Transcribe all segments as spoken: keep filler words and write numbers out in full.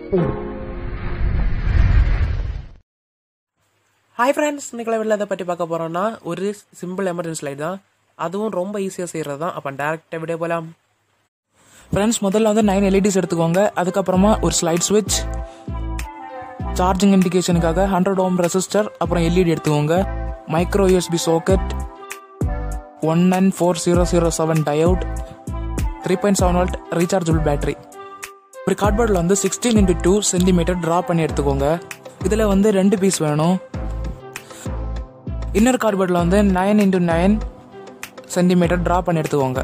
Hi friends, இன்னைக்கு வீட்டில் எதை பற்றி பார்க்க போகிறோன்னா ஒரு சிம்பிள் எமர்ஜென்சி லைட் தான். அதுவும் ரொம்ப ஈஸியாக செய்கிறது தான். அப்போ டேரெக்டாக வீடியோ போகலாம். ஃப்ரெண்ட்ஸ், முதல்ல வந்து நைன் எல்இடிஸ் எடுத்துக்கோங்க. அதுக்கப்புறமா ஒரு ஸ்லைட் ஸ்விட்ச், சார்ஜிங் இண்டிகேஷனுக்காக ஹண்ட்ரட் ஓம் ரெசிஸ்டர், அப்புறம் எல்இடி எடுத்துக்கோங்க. Micro USB socket, one nine four zero zero seven diode, three point seven volt rechargeable battery. ஒரு கார்ட்போர்டில் வந்து sixteen into two centimetre draw பண்ணி எடுத்துக்கோங்க. இதில் வந்து ரெண்டு பீஸ் வேணும். இன்னொரு கார்ட்போர்டில் வந்து nine into nine centimetre draw பண்ணி எடுத்துக்கோங்க.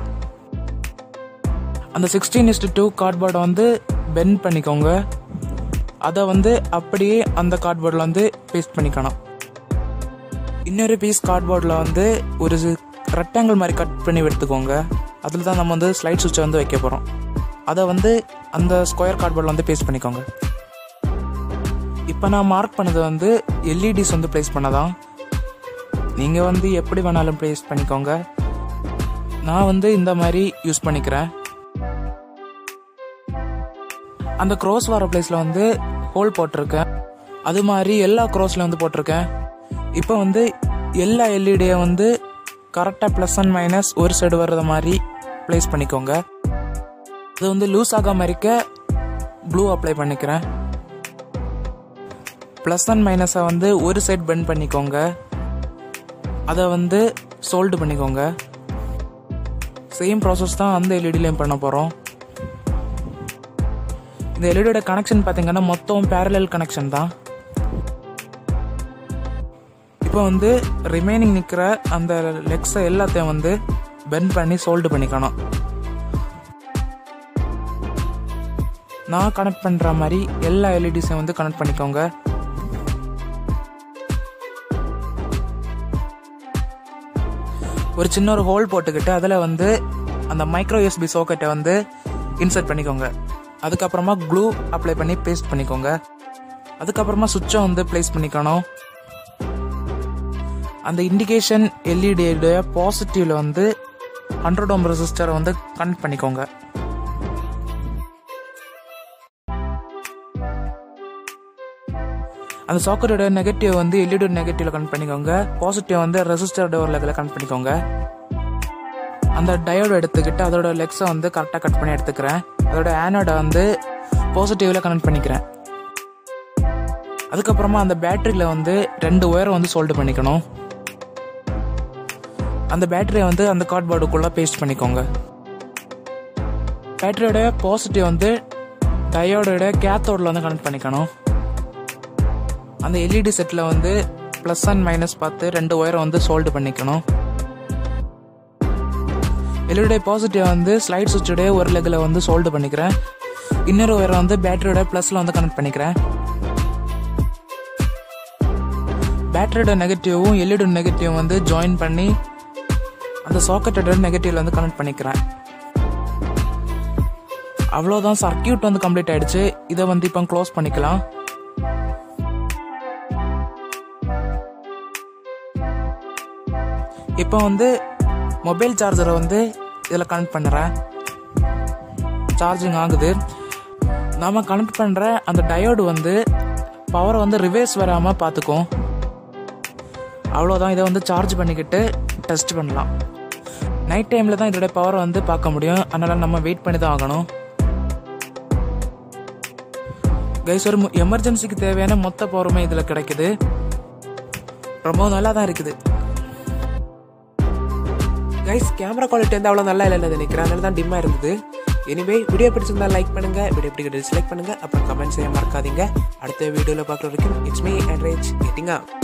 அந்த சிக்ஸ்டீன் இஸ்டு டூ கார்ட்போர்டை வந்து பெண்ட் பண்ணிக்கோங்க. அதை வந்து அப்படியே அந்த கார்ட்போர்டில் வந்து பேஸ்ட் பண்ணிக்கணும். இன்னொரு பீஸ் கார்ட்போர்டில் வந்து ஒரு ரெக்டாங்கிள் மாதிரி கட் பண்ணி எடுத்துக்கோங்க. அதில் தான் நம்ம வந்து ஸ்லைட் சுவிட்சை வந்து வைக்க போகிறோம். அதை வந்து அந்த ஸ்கொயர் கார்ட்போர்டில் வந்து பேஸ்ட் பண்ணிக்கோங்க. இப்போ நான் மார்க் பண்ணது வந்து எல்இடிஸ் வந்து ப்ளேஸ் பண்ணதான். நீங்கள் வந்து எப்படி வேணாலும் ப்ளேஸ் பண்ணிக்கோங்க. நான் வந்து இந்த மாதிரி யூஸ் பண்ணிக்கிறேன். அந்த க்ரோஸ் வர பிளேஸில் வந்து ஹோல் போட்டிருக்கேன். அது மாதிரி எல்லா க்ரோஸ்லையும் வந்து போட்டிருக்கேன். இப்போ வந்து எல்லா எல்இடியை வந்து கரெக்டாக ப்ளஸ் அண்ட் மைனஸ் ஒரு சைடு வர்றத மாதிரி ப்ளேஸ் பண்ணிக்கோங்க. அது வந்து லூஸ் ஆகாமல் இருக்க ப்ளூ அப்ளை பண்ணிக்கிறேன். ப்ளஸ் அண்ட் மைனஸை வந்து ஒரு சைடு பெண்ட் பண்ணிக்கோங்க. அதை வந்து சோல்டு பண்ணிக்கோங்க. சேம் ப்ராசஸ் தான் அந்த எல்இடிலையும் பண்ண போகிறோம். இந்த எல்இடியோட கனெக்ஷன் பார்த்தீங்கன்னா மொத்தம் பேரலல் கனெக்ஷன் தான். இப்போ வந்து ரிமைனிங் நிற்கிற அந்த லெக்ஸை எல்லாத்தையும் வந்து பெண்ட் பண்ணி சோல்டு பண்ணிக்கணும். நான் கனெக்ட் பண்ணுற மாதிரி எல்லா எல்இடிஸையும் வந்து கனெக்ட் பண்ணிக்கோங்க. ஒரு சின்ன ஒரு ஹோல் போட்டுக்கிட்டு அதில் வந்து அந்த மைக்ரோ யூஎஸ்பி சாக்கெட்டை வந்து இன்சர்ட் பண்ணிக்கோங்க. அதுக்கப்புறமா க்ளூ அப்ளை பண்ணி பேஸ்ட் பண்ணிக்கோங்க. அதுக்கப்புறமா சுவிட்சை வந்து பிளேஸ் பண்ணிக்கணும். அந்த இண்டிகேஷன் எல்இடியோட பாசிட்டிவ்ல வந்து ஹண்ட்ரட் ஓம் ரெசிஸ்டரை வந்து கனெக்ட் பண்ணிக்கோங்க. அந்த சாக்கெட்டோட நெகட்டிவ் வந்து எல்இடியோட நெகட்டிவ்ல கனெக்ட் பண்ணிக்கோங்க. பாசிட்டிவ் வந்து ரெசிஸ்டரோட ஒரு லெவலில் கனெக்ட் பண்ணிக்கோங்க. அந்த டயோட எடுத்துக்கிட்டு அதோட லெக்ஸை வந்து கரெக்டாக கட் பண்ணி எடுத்துக்கிறேன். அதோட ஆனோட வந்து பாசிட்டிவ்ல கனெக்ட் பண்ணிக்கிறேன். அதுக்கப்புறமா அந்த பேட்டரியில் வந்து ரெண்டு ஒயரை வந்து சோல்டு பண்ணிக்கணும். அந்த பேட்டரியை வந்து அந்த கார்ட்போர்டுக்குள்ளே பேஸ்ட் பண்ணிக்கோங்க. பேட்டரியோட பாசிட்டிவ் வந்து டயோடோட கேத்தோடில் வந்து கனெக்ட் பண்ணிக்கணும். அந்த எல்இடி செட்டில் வந்து ப்ளஸ் அண்ட் மைனஸ் பார்த்து ரெண்டு ஒயரை வந்து சோல்டு பண்ணிக்கணும். எல்இடி பாசிட்டிவ் வந்து ஸ்லைட் சுவிட்சோட ஒரு லெக்கில் வந்து சோல்டு பண்ணிக்கிறேன். இன்னொரு ஒயரை வந்து பேட்டரியோட ப்ளஸில் வந்து கனெக்ட் பண்ணிக்கிறேன். பேட்டரியோட நெகட்டிவும் எல்இடி நெகட்டிவும் வந்து ஜாயின் பண்ணி அந்த சாக்கெட்டோட நெகட்டிவ்ல வந்து கனெக்ட் பண்ணிக்கிறேன். அவ்வளோதான், சர்க்கியூட் வந்து கம்ப்ளீட் ஆயிடுச்சு. இதை வந்து இப்போ க்ளோஸ் பண்ணிக்கலாம். இப்போ வந்து மொபைல் சார்ஜரை வந்து இதில் கனெக்ட் பண்ணுறேன். சார்ஜிங் ஆகுது. நாம் கனெக்ட் பண்ணுற அந்த டயோடு வந்து பவரை வந்து ரிவர்ஸ் வராமல் பார்த்துக்கும். அவ்வளோதான், இதை வந்து சார்ஜ் பண்ணிக்கிட்டு டெஸ்ட் பண்ணலாம். நைட் டைமில் தான் இதோட பவரை வந்து பார்க்க முடியும். அதனால் நம்ம வெயிட் பண்ணி தான் ஆகணும். கைஸ், ஒரு எமர்ஜென்சிக்கு தேவையான மொத்த பவருமே இதில் கிடைக்குது. ரொம்ப நல்லா தான் இருக்குது. கைஸ், கேமரா குவாலிட்டி வந்து அவ்வளோ நல்லா இல்லைன்னு நினைக்கிறேன். அதனால தான் டிம்மாக இருந்தது. எனிவே, வீடியோ பிடிச்சிருந்தா லைக் பண்ணுங்க, வீடியோ பிடிக்க டிஸ்லைக் பண்ணுங்க, அப்புறம் கமெண்ட் செய்ய மறக்காதீங்க. அடுத்த வீடியோவில் பார்க்குற வரைக்கும் it's me and rage getting up.